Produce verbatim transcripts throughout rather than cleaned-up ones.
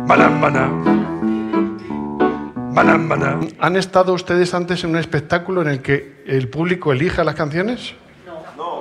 Banam, banam. Banam, banam. ¿Han estado ustedes antes en un espectáculo en el que el público elija las canciones? No.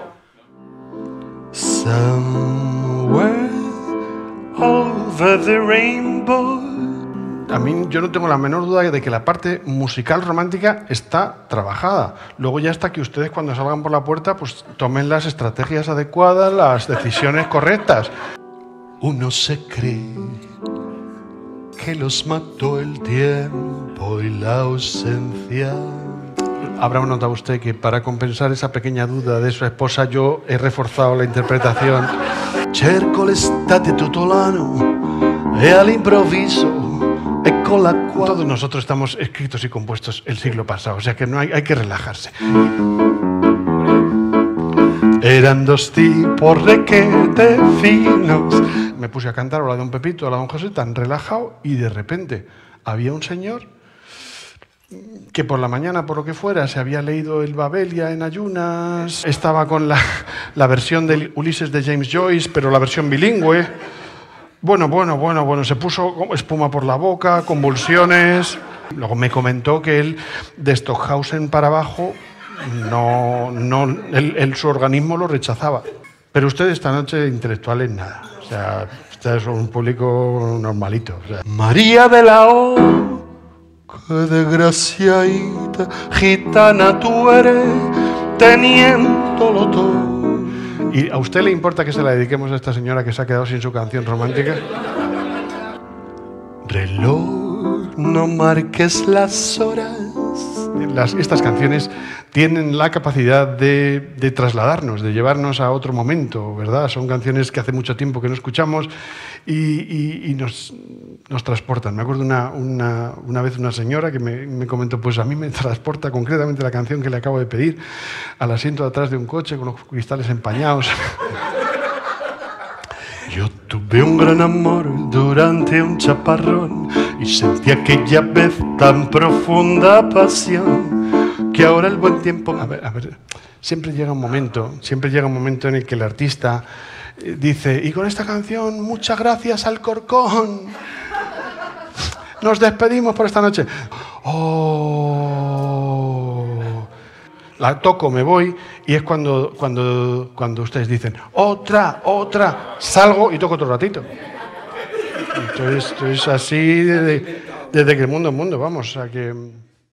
Somewhere over the rainbow. A mí yo no tengo la menor duda de que la parte musical romántica está trabajada. Luego ya está que ustedes cuando salgan por la puerta pues tomen las estrategias adecuadas, las decisiones correctas. Uno se cree que los mató el tiempo y la ausencia. Habrá notado usted que para compensar esa pequeña duda de su esposa yo he reforzado la interpretación. Cerco l'estate tutto l'anno e all'improvviso e con la cual... Todos nosotros estamos escritos y compuestos el siglo pasado, o sea que no hay, hay que relajarse. Eran dos tipos requete finos. Me puse a cantar a la de don Pepito, a la de don José, tan relajado, y de repente había un señor que por la mañana, por lo que fuera, se había leído el Babelia en ayunas, estaba con la, la versión del Ulises de James Joyce, pero la versión bilingüe. Bueno, bueno, bueno, bueno, se puso espuma por la boca, convulsiones. Luego me comentó que él, de Stockhausen para abajo, no, no, él, él, su organismo lo rechazaba. Pero usted esta noche intelectuales nada. O sea, usted es un público normalito. O sea. María de la O, qué desgraciadita, gitana tú eres, teniéndolo todo. ¿Y a usted le importa que se la dediquemos a esta señora que se ha quedado sin su canción romántica? Reloj, no marques las horas. Las, estas canciones tienen la capacidad de, de trasladarnos, de llevarnos a otro momento, ¿verdad? Son canciones que hace mucho tiempo que no escuchamos y, y, y nos, nos transportan. Me acuerdo una, una, una vez una señora que me, me comentó, pues a mí me transporta concretamente la canción que le acabo de pedir al asiento de atrás de un coche con los cristales empañados. Yo tuve un gran amor durante un chaparrón y sentí aquella vez tan profunda pasión que ahora el buen tiempo... A ver, a ver, siempre llega un momento, siempre llega un momento en el que el artista dice, y con esta canción, muchas gracias Alcorcón. Nos despedimos por esta noche. Oh... La toco, me voy, y es cuando, cuando, cuando ustedes dicen, otra, otra, salgo y toco otro ratito. Entonces, esto es así desde, desde que el mundo es mundo, vamos, a que...